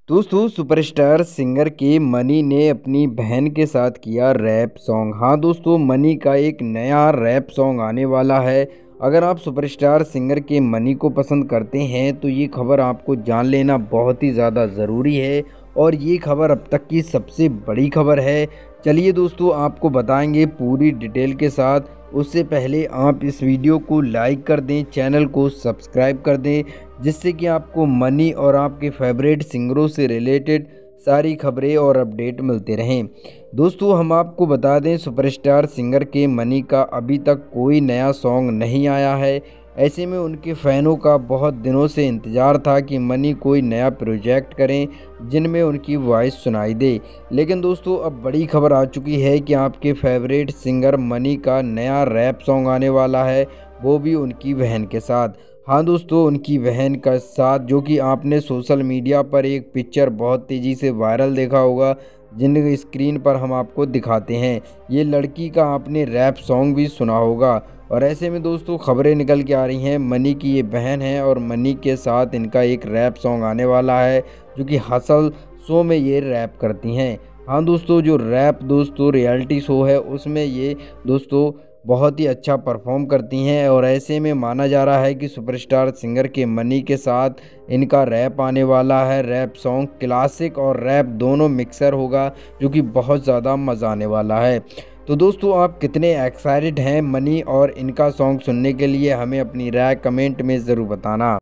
दोस्तों superstar singer के money ने अपनी बहन के साथ किया रैप सॉन्ग। हाँ दोस्तों, मनी का एक नया रैप सॉन्ग आने वाला है। अगर आप सुपरस्टार सिंगर के मनी को पसंद करते हैं तो ये खबर आपको जान लेना बहुत ही ज़्यादा ज़रूरी है और ये खबर अब तक की सबसे बड़ी खबर है। चलिए दोस्तों, आपको बताएंगे पूरी डिटेल के साथ। उससे पहले आप इस वीडियो को लाइक कर दें, चैनल को सब्सक्राइब कर दें, जिससे कि आपको मनी और आपके फेवरेट सिंगरों से रिलेटेड सारी खबरें और अपडेट मिलते रहें। दोस्तों हम आपको बता दें, सुपरस्टार सिंगर के मनी का अभी तक कोई नया सॉन्ग नहीं आया है। ऐसे में उनके फ़ैनों का बहुत दिनों से इंतज़ार था कि मनी कोई नया प्रोजेक्ट करें जिनमें उनकी वॉइस सुनाई दे। लेकिन दोस्तों अब बड़ी खबर आ चुकी है कि आपके फेवरेट सिंगर मनी का नया रैप सॉन्ग आने वाला है, वो भी उनकी बहन के साथ। हाँ दोस्तों, उनकी बहन का साथ, जो कि आपने सोशल मीडिया पर एक पिक्चर बहुत तेज़ी से वायरल देखा होगा, जिन स्क्रीन पर हम आपको दिखाते हैं। ये लड़की का आपने रैप सॉन्ग भी सुना होगा। और ऐसे में दोस्तों खबरें निकल के आ रही हैं, मनी की ये बहन है और मनी के साथ इनका एक रैप सॉन्ग आने वाला है, जो कि हसल शो में ये रैप करती हैं। हाँ दोस्तों, जो रैप दोस्तों रियलिटी शो है उसमें ये दोस्तों बहुत ही अच्छा परफॉर्म करती हैं। और ऐसे में माना जा रहा है कि सुपरस्टार सिंगर के मनी के साथ इनका रैप आने वाला है। रैप सॉन्ग क्लासिक और रैप दोनों मिक्सर होगा, जो कि बहुत ज़्यादा मज़ा आने वाला है। तो दोस्तों आप कितने एक्साइटेड हैं मनी और इनका सॉन्ग सुनने के लिए, हमें अपनी राय कमेंट में ज़रूर बताना।